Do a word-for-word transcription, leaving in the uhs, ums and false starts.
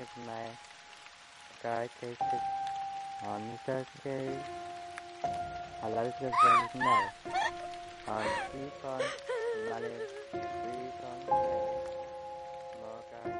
này cái cái cái hòn cái cái hòn lấy cái cái này hòn chỉ con mà lên chỉ con mở cái